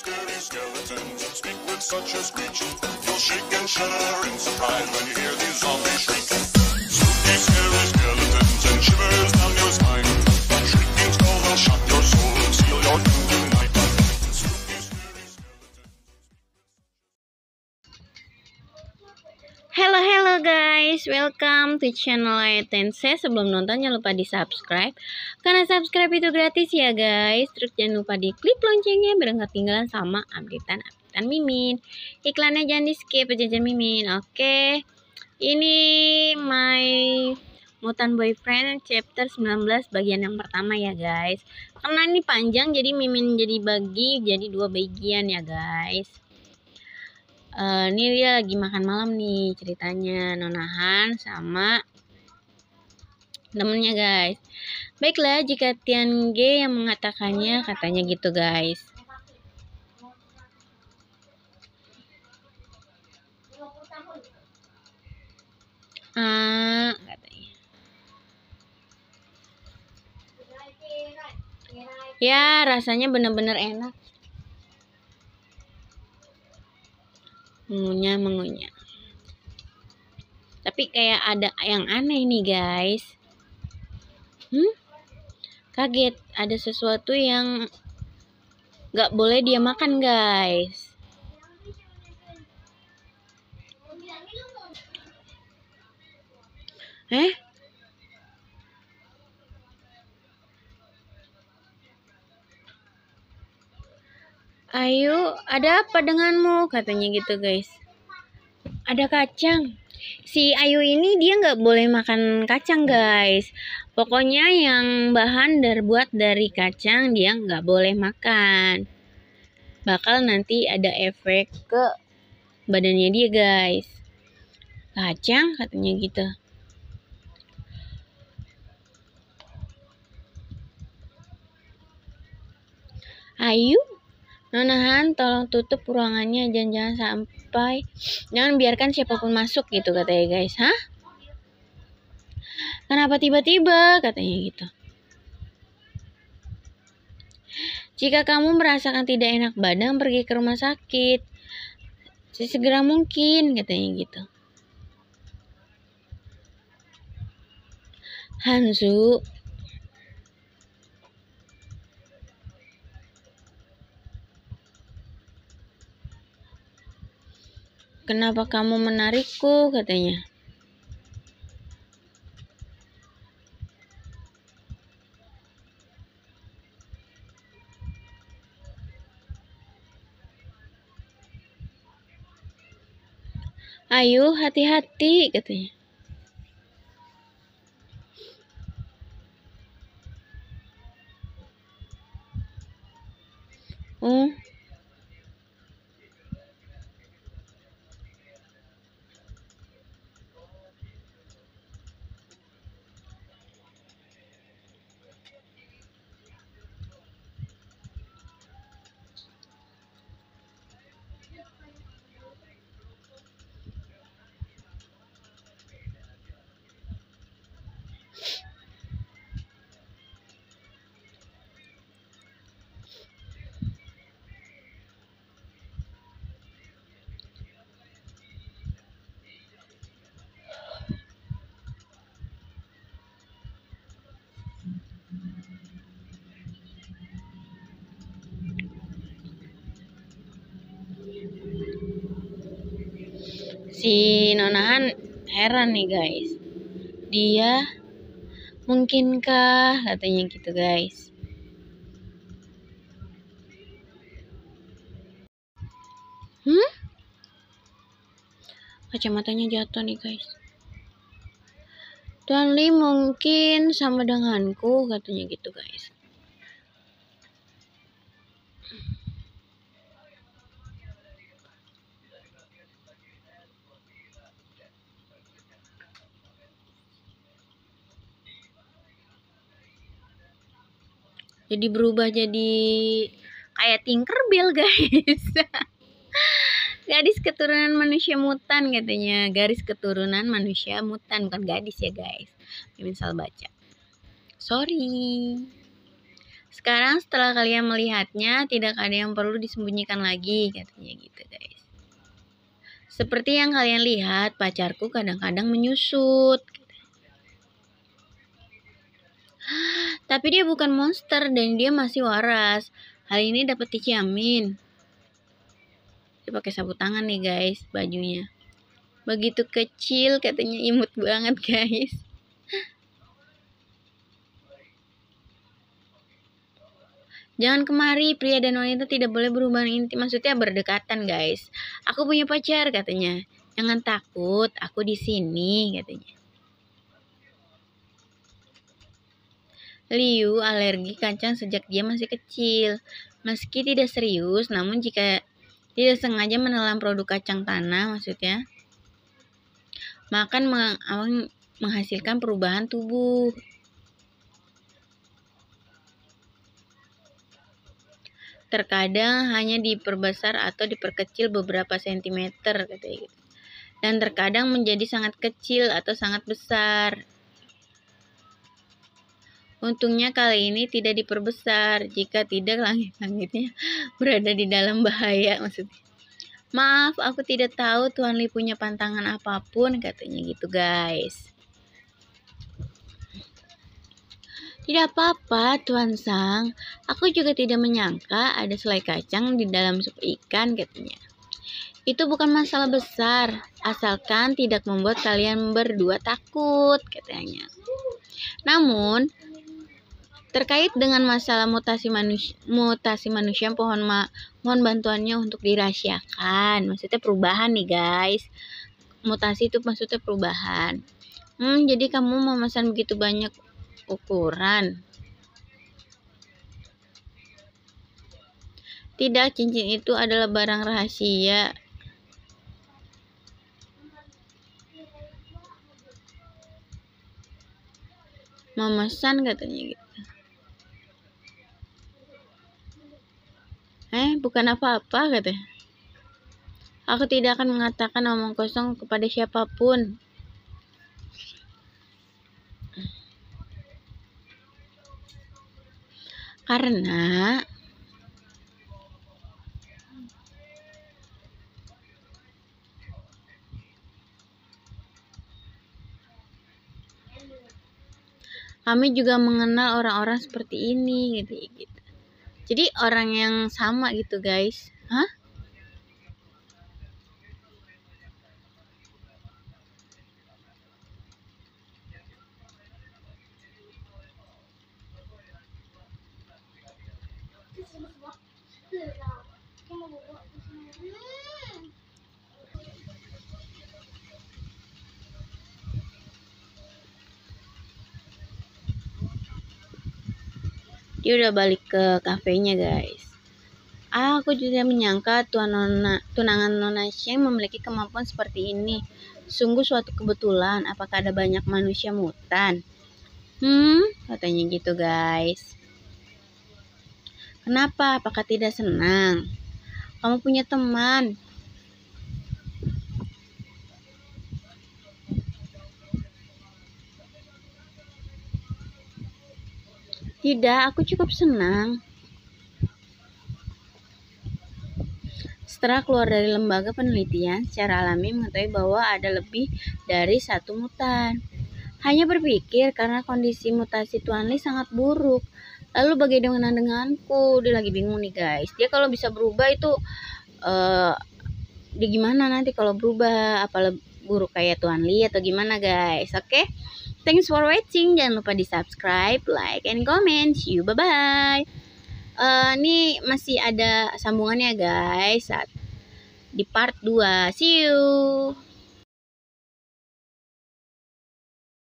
scary skeletons speak with such a screech. You'll shake and shudder in surprise when you hear these zombies shriek. Spooky, scary skeletons and shivers down your spine. That shrieking skull will shock your soul and seal your doom tonight. Spooky, scary skeletons. Hello guys, welcome to channel Aitense. Sebelum nonton jangan lupa di subscribe, karena subscribe itu gratis ya guys. Terus jangan lupa di klik loncengnya biar nggak ketinggalan sama updatean Mimin. Iklannya jangan di skip, jajan Mimin. Oke, ini My Mutant Boyfriend chapter 19 bagian yang pertama ya guys. Karena ini panjang jadi Mimin bagi dua bagian ya guys. Ini dia lagi makan malam nih ceritanya, Nonahan sama temennya guys. Baiklah, jika Tian Ge yang mengatakannya, katanya gitu guys. Katanya. Ya, rasanya bener-bener enak. Mengunyah. Tapi kayak ada yang aneh nih guys. Kaget, ada sesuatu yang gak boleh dia makan guys. Ayo, ada apa denganmu? Katanya gitu guys. Ada kacang. Si Ayu ini dia nggak boleh makan kacang guys. Pokoknya yang bahan terbuat dari kacang dia nggak boleh makan. Bakal nanti ada efek ke badannya dia guys. Kacang katanya gitu. Ayu, Nonahan, tolong tutup ruangannya, jangan biarkan siapapun masuk gitu katanya guys. Hah? Kenapa tiba-tiba? Katanya gitu. Jika kamu merasakan tidak enak badan, pergi ke rumah sakit sesegera mungkin, katanya gitu. Hanzu, kenapa kamu menarikku? Katanya. Ayo, hati-hati, katanya. Si Nonahan heran nih guys. Dia mungkinkah, katanya gitu guys. Kacamatanya jatuh nih guys. Tuan Li mungkin sama denganku, katanya gitu guys. Jadi berubah jadi kayak Tinkerbell guys. Gadis keturunan manusia mutan katanya. Garis keturunan manusia mutan, bukan gadis ya guys. Mimin salah baca. Sorry. Sekarang setelah kalian melihatnya, tidak ada yang perlu disembunyikan lagi, katanya gitu guys. Seperti yang kalian lihat, pacarku kadang-kadang menyusut. Tapi dia bukan monster dan dia masih waras. Hal ini dapat dijamin. Dia pakai sapu tangan nih guys, bajunya. Begitu kecil, katanya imut banget guys. Jangan kemari, pria dan wanita tidak boleh berhubungan intim. Maksudnya berdekatan guys. Aku punya pacar katanya. Jangan takut, aku di sini katanya. Liu alergi kacang sejak dia masih kecil. Meski tidak serius, namun jika tidak sengaja menelan produk kacang tanah, maksudnya, makan menghasilkan perubahan tubuh. Terkadang hanya diperbesar atau diperkecil beberapa sentimeter, katanya gitu. Dan terkadang menjadi sangat kecil atau sangat besar. Untungnya kali ini tidak diperbesar, jika tidak langit-langitnya berada di dalam bahaya maksudnya. Maaf, aku tidak tahu Tuan Li punya pantangan apapun, katanya gitu guys. Tidak apa-apa Tuan Sang, aku juga tidak menyangka ada selai kacang di dalam sup ikan, katanya. Itu bukan masalah besar, asalkan tidak membuat kalian berdua takut, katanya. Namun, terkait dengan masalah mutasi manusia, mohon bantuannya untuk dirahasiakan. Maksudnya perubahan nih guys. Mutasi itu maksudnya perubahan. Jadi kamu memesan begitu banyak ukuran? Tidak, cincin itu adalah barang rahasia. Memesan katanya gitu. Bukan apa-apa katanya. Aku tidak akan mengatakan omong kosong kepada siapapun. Karena kami juga mengenal orang-orang seperti ini gitu. Jadi orang yang sama gitu guys. Hah? Dia udah balik ke kafenya guys. Aku juga menyangka tunangan Nona Sheng memiliki kemampuan seperti ini. Sungguh suatu kebetulan. Apakah ada banyak manusia mutan? Katanya gitu guys. Kenapa? Apakah tidak senang? Kamu punya teman. Tidak, aku cukup senang. Setelah keluar dari lembaga penelitian, secara alami mengetahui bahwa ada lebih dari satu mutan. Hanya berpikir karena kondisi mutasi Tuan Li sangat buruk. Lalu bagaimana denganku? Dia lagi bingung nih guys. Dia kalau bisa berubah itu dia gimana nanti kalau berubah? Apa buruk kayak Tuan Li atau gimana guys? Oke? Thanks for watching. Jangan lupa di subscribe, like, and comment. See you, bye-bye. Ini masih ada sambungannya guys di part 2. See you.